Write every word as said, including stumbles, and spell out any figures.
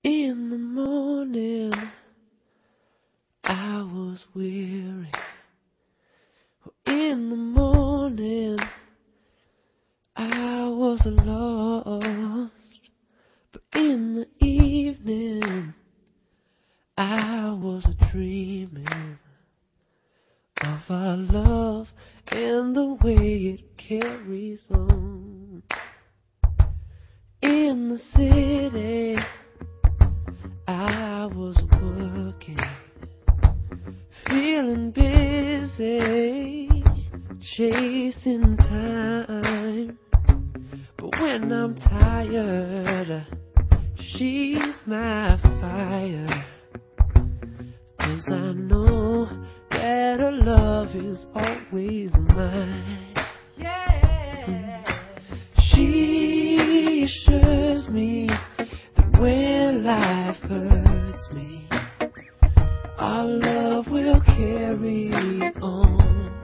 In the morning, I was weary. In the morning, I was lost. But in the evening, I was dreaming of our love and the way it carries on. In the city, I was working, feeling busy, chasing time. But when I'm tired, she's my fire. 'Cause I know that her love is always mine. Yeah. She assures me that when life hurts me, our love will carry on.